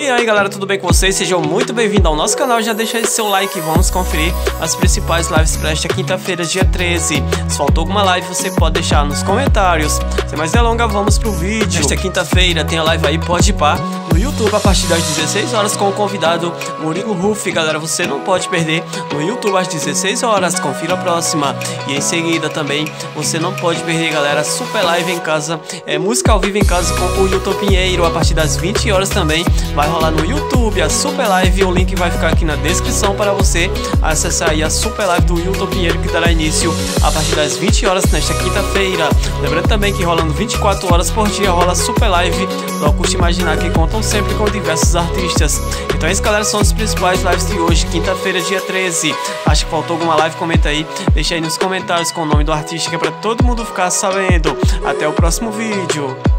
E aí galera, tudo bem com vocês? Sejam muito bem-vindos ao nosso canal. Já deixa aí seu like e vamos conferir as principais lives para esta quinta-feira, dia 13. Se faltou alguma live, você pode deixar nos comentários. Sem mais delongas, vamos pro vídeo. Esta quinta-feira tem a live aí, pode pá, no YouTube a partir das 16 horas com o convidado Murilo Ruff. Galera, você não pode perder no YouTube às 16 horas. Confira a próxima. E em seguida também você não pode perder, galera, super live em casa, música ao vivo em casa com o Hilton Pinheiro a partir das 20 horas também. Vai rolar no YouTube a super live. O link vai ficar aqui na descrição para você acessar aí a super live do Hilton Pinheiro, que dará início a partir das 20 horas nesta quinta-feira. Lembrando também que rolando 24 horas por dia rola super live do Acústico Imaginar, que contam sempre com diversos artistas. Então esse, galera, são as principais lives de hoje, quinta-feira, dia 13. Acho que faltou alguma live? Comenta aí, deixa aí nos comentários com o nome do artista, que é para todo mundo ficar sabendo. Até o próximo vídeo.